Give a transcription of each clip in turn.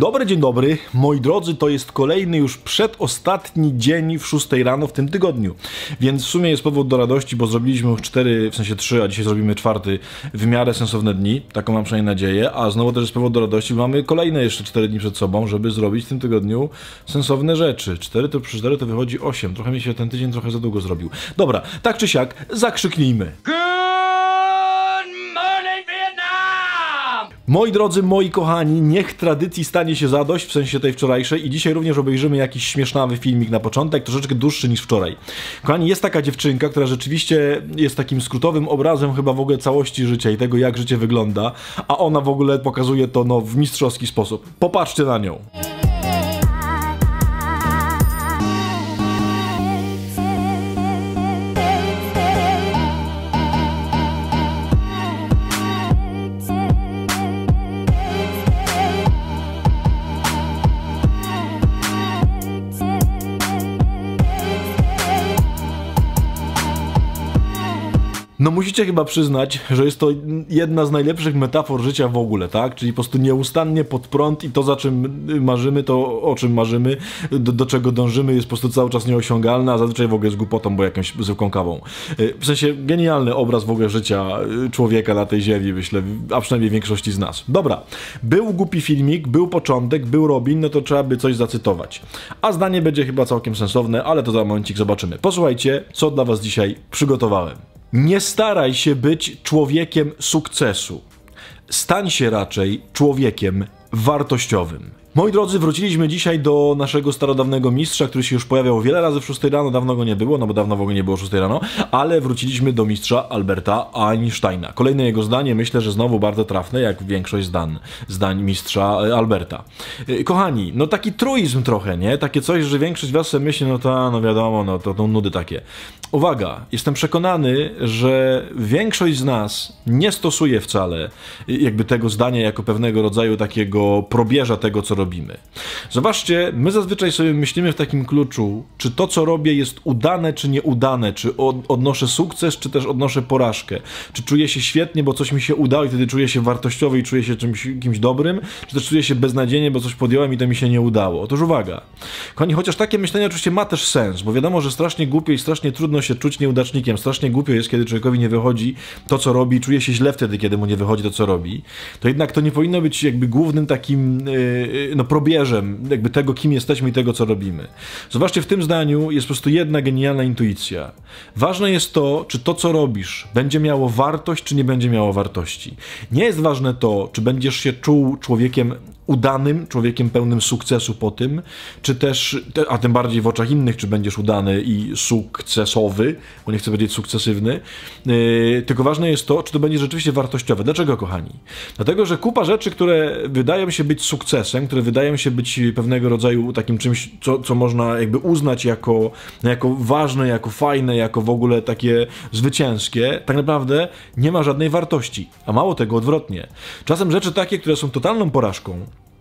Dzień dobry, moi drodzy, to jest kolejny już przedostatni dzień w 6 rano w tym tygodniu, więc w sumie jest powód do radości, bo zrobiliśmy już 4, w sensie 3, a dzisiaj zrobimy 4 w miarę sensowne dni, taką mam przynajmniej nadzieję, a znowu też jest powód do radości, bo mamy kolejne jeszcze 4 dni przed sobą, żeby zrobić w tym tygodniu sensowne rzeczy. 4 to przy 4 to wychodzi 8, trochę mi się ten tydzień trochę za długo zrobił. Dobra, tak czy siak, zakrzyknijmy. Moi drodzy, moi kochani, niech tradycji stanie się zadość, w sensie tej wczorajszej, i dzisiaj również obejrzymy jakiś śmiesznawy filmik na początek, troszeczkę dłuższy niż wczoraj. Kochani, jest taka dziewczynka, która rzeczywiście jest takim skrótowym obrazem chyba w ogóle całości życia i tego, jak życie wygląda, a ona w ogóle pokazuje to no, w mistrzowski sposób. Popatrzcie na nią. No musicie chyba przyznać, że jest to jedna z najlepszych metafor życia w ogóle, tak? Czyli po prostu nieustannie pod prąd i to, za czym marzymy, to o czym marzymy, do czego dążymy, jest po prostu cały czas nieosiągalne, a zazwyczaj w ogóle jest głupotą, bo jakąś zwykłą kawą. W sensie genialny obraz w ogóle życia człowieka na tej ziemi, myślę, a przynajmniej większości z nas. Dobra, był głupi filmik, był początek, był Robin, no to trzeba by coś zacytować. A zdanie będzie chyba całkiem sensowne, ale to za momencik zobaczymy. Posłuchajcie, co dla was dzisiaj przygotowałem. Nie staraj się być człowiekiem sukcesu. Stań się raczej człowiekiem wartościowym. Moi drodzy, wróciliśmy dzisiaj do naszego starodawnego mistrza, który się już pojawiał wiele razy w 6 rano, dawno go nie było, no bo dawno w ogóle nie było 6 rano, ale wróciliśmy do mistrza Alberta Einsteina. Kolejne jego zdanie, myślę, że znowu bardzo trafne, jak większość zdań mistrza Alberta. Kochani, no taki truizm trochę, nie? Takie coś, że większość z was sobie myśli, no wiadomo, no to nudy takie. Uwaga, jestem przekonany, że większość z nas nie stosuje wcale jakby tego zdania jako pewnego rodzaju takiego probierza tego, co robimy. Zobaczcie, my zazwyczaj sobie myślimy w takim kluczu, czy to, co robię, jest udane, czy nieudane, czy odnoszę sukces, czy też odnoszę porażkę. Czy czuję się świetnie, bo coś mi się udało i wtedy czuję się wartościowy i czuję się kimś dobrym, czy też czuję się beznadziejnie, bo coś podjąłem i to mi się nie udało. Otóż uwaga. Kochani, chociaż takie myślenie oczywiście ma też sens, bo wiadomo, że strasznie głupio i strasznie trudno się czuć nieudacznikiem. Strasznie głupio jest, kiedy człowiekowi nie wychodzi to, co robi, czuje się źle wtedy, kiedy mu nie wychodzi to, co robi. To jednak to nie powinno być jakby głównym takim no probierzem jakby tego, kim jesteśmy i tego, co robimy. Zobaczcie, w tym zdaniu jest po prostu jedna genialna intuicja. Ważne jest to, czy to, co robisz, będzie miało wartość, czy nie będzie miało wartości. Nie jest ważne to, czy będziesz się czuł człowiekiem udanym, człowiekiem pełnym sukcesu po tym, czy też, a tym bardziej w oczach innych, czy będziesz udany i sukcesowy, bo nie chcę powiedzieć sukcesywny, tylko ważne jest to, czy to będzie rzeczywiście wartościowe. Dlaczego, kochani? Dlatego, że kupa rzeczy, które wydają się być sukcesem, które wydają się być pewnego rodzaju takim czymś, co można jakby uznać jako ważne, jako fajne, jako w ogóle takie zwycięskie, tak naprawdę nie ma żadnej wartości. A mało tego, odwrotnie. Czasem rzeczy takie, które są totalną porażką,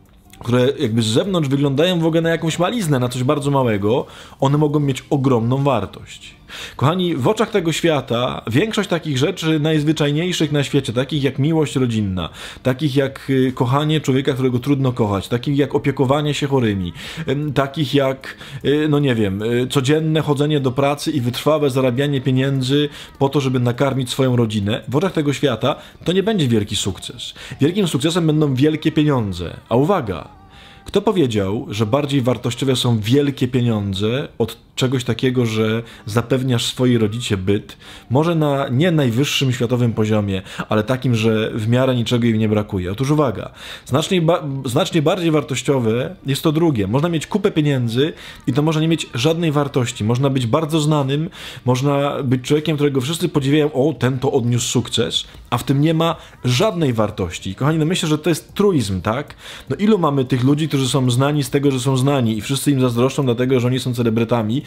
które jakby z zewnątrz wyglądają w ogóle na jakąś maliznę, na coś bardzo małego, one mogą mieć ogromną wartość. Kochani, w oczach tego świata większość takich rzeczy najzwyczajniejszych na świecie, takich jak miłość rodzinna, takich jak kochanie człowieka, którego trudno kochać, takich jak opiekowanie się chorymi, takich jak, no nie wiem, codzienne chodzenie do pracy i wytrwałe zarabianie pieniędzy po to, żeby nakarmić swoją rodzinę, w oczach tego świata to nie będzie wielki sukces. Wielkim sukcesem będą wielkie pieniądze. A uwaga! Kto powiedział, że bardziej wartościowe są wielkie pieniądze od czegoś takiego, że zapewniasz swojej rodzinie byt, może na nie najwyższym światowym poziomie, ale takim, że w miarę niczego im nie brakuje? Otóż uwaga, znacznie bardziej wartościowe jest to drugie. Można mieć kupę pieniędzy i to może nie mieć żadnej wartości. Można być bardzo znanym, można być człowiekiem, którego wszyscy podziwiają, o, ten to odniósł sukces, a w tym nie ma żadnej wartości. Kochani, no myślę, że to jest truizm, tak? No ilu mamy tych ludzi, którzy są znani z tego, że są znani i wszyscy im zazdroszczą dlatego, że oni są celebrytami,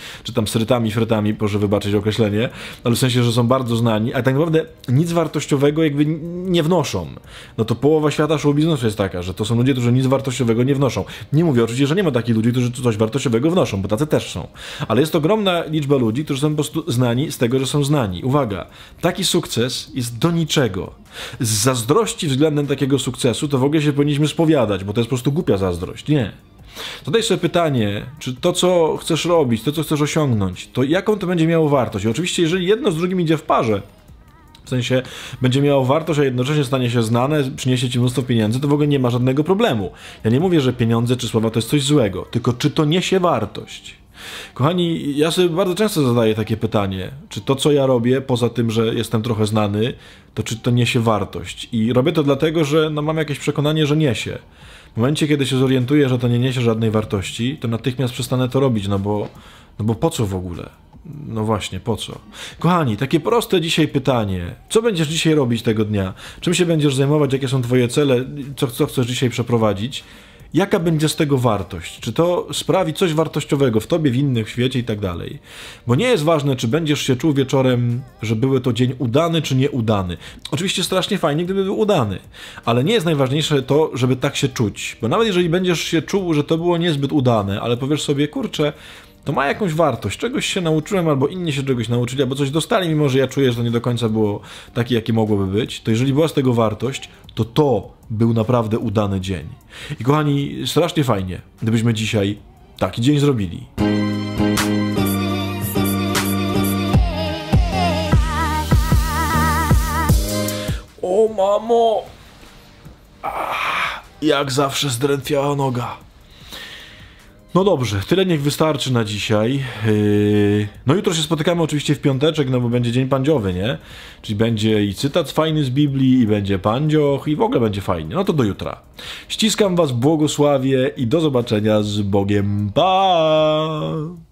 czy tam srytami, frytami, proszę wybaczyć określenie, ale w sensie, że są bardzo znani, a tak naprawdę nic wartościowego jakby nie wnoszą. No to połowa świata show biznesu jest taka, że to są ludzie, którzy nic wartościowego nie wnoszą. Nie mówię oczywiście, że nie ma takich ludzi, którzy coś wartościowego wnoszą, bo tacy też są. Ale jest ogromna liczba ludzi, którzy są po prostu znani z tego, że są znani. Uwaga, taki sukces jest do niczego. Z zazdrości względem takiego sukcesu to w ogóle się powinniśmy spowiadać, bo to jest po prostu głupia zazdrość. Nie. Zadaj sobie pytanie, czy to, co chcesz robić, to, co chcesz osiągnąć, to jaką to będzie miało wartość? I oczywiście, jeżeli jedno z drugim idzie w parze, w sensie będzie miało wartość, a jednocześnie stanie się znane, przyniesie ci mnóstwo pieniędzy, to w ogóle nie ma żadnego problemu. Ja nie mówię, że pieniądze czy sława to jest coś złego, tylko czy to niesie wartość? Kochani, ja sobie bardzo często zadaję takie pytanie, czy to, co ja robię, poza tym, że jestem trochę znany, to czy to niesie wartość? I robię to dlatego, że no, mam jakieś przekonanie, że niesie. W momencie, kiedy się zorientuję, że to nie niesie żadnej wartości, to natychmiast przestanę to robić, no bo po co w ogóle? No właśnie, po co? Kochani, takie proste dzisiaj pytanie. Co będziesz dzisiaj robić tego dnia? Czym się będziesz zajmować? Jakie są twoje cele? Co chcesz dzisiaj przeprowadzić? Jaka będzie z tego wartość? Czy to sprawi coś wartościowego w tobie, w innych, w świecie i tak dalej? Bo nie jest ważne, czy będziesz się czuł wieczorem, że były to dzień udany, czy nieudany. Oczywiście strasznie fajnie, gdyby był udany, ale nie jest najważniejsze to, żeby tak się czuć. Bo nawet jeżeli będziesz się czuł, że to było niezbyt udane, ale powiesz sobie, kurczę, to ma jakąś wartość, czegoś się nauczyłem, albo inni się czegoś nauczyli, albo coś dostali, mimo że ja czuję, że to nie do końca było takie, jakie mogłoby być, to jeżeli była z tego wartość, to był naprawdę udany dzień. I kochani, strasznie fajnie, gdybyśmy dzisiaj taki dzień zrobili. O mamo! Jak zawsze zdrętwiała noga. No dobrze, tyle niech wystarczy na dzisiaj. No jutro się spotykamy oczywiście w piąteczek, no bo będzie dzień pandziowy, nie? Czyli będzie i cytat fajny z Biblii, i będzie pandzioch, i w ogóle będzie fajnie. No to do jutra. Ściskam was, błogosławię i do zobaczenia z Bogiem. Pa!